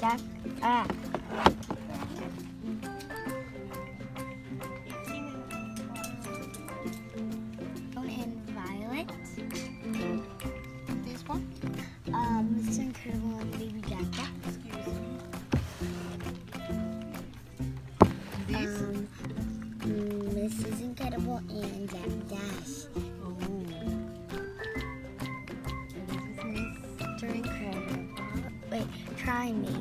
Jack. Ah. And Violet. This one? Mr. Incredible and Baby Jack Jack. Excuse me. This? Mrs. Incredible and Jack Dash. Oh. This is Mr. Incredible. Wait, try me.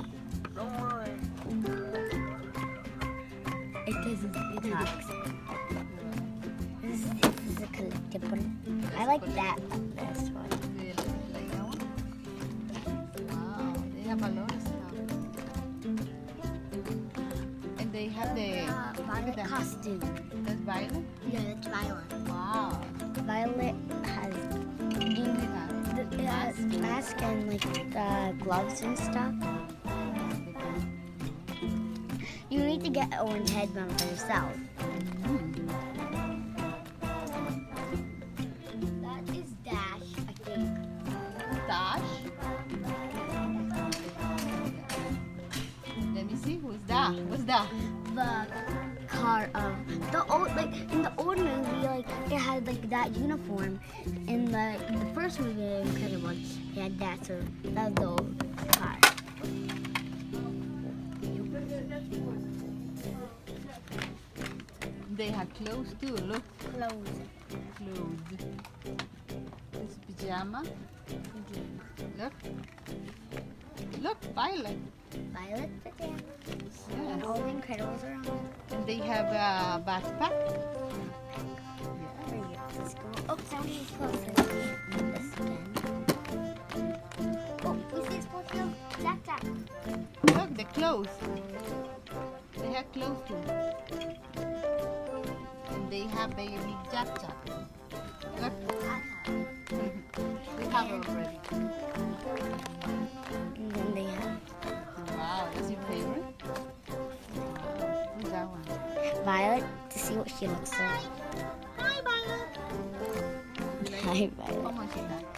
It doesn't. It talks. This is a collectible. I like that best one. Really? Like that one? Wow, they have a lot of stuff. And they have the Violet costume. That's Violet? Yeah, that's Violet. Wow. Violet has it has mask and like gloves and stuff. You need to get an orange headband for yourself. That is Dash, I think. Dash? Let me see, who's that? What's that? The car of the old, like in the old movie, like it had like that uniform. In the first movie, Incredible, it had that. So that was the old car. They have clothes too, look. Clothes. Clothes. This pajama. Look. Look, Violet. Violet pajamas. Yes. All the Incredibles are on. And they have a backpack. There you go. Let's go. Oh, somebody's closer. This again. Oh, we see Scorpio. Jack Jack. Look, the clothes. They have clothes too. And they have baby Jack Jack. Look. We have already. And then they have Wow, that's your favorite? Wow. Who's that one? Violet to see what she looks like. Hi, Violet. Hi, How Violet. much is that?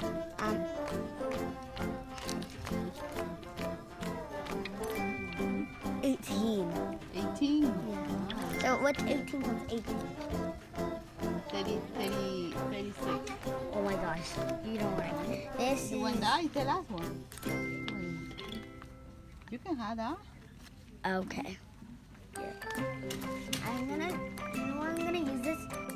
18. 18. Yeah. So what's 18 times 18? 36. Oh my gosh. You don't worry. This You is... want that? It's the last one. You can have that. Okay. Yeah. You know what I'm gonna use this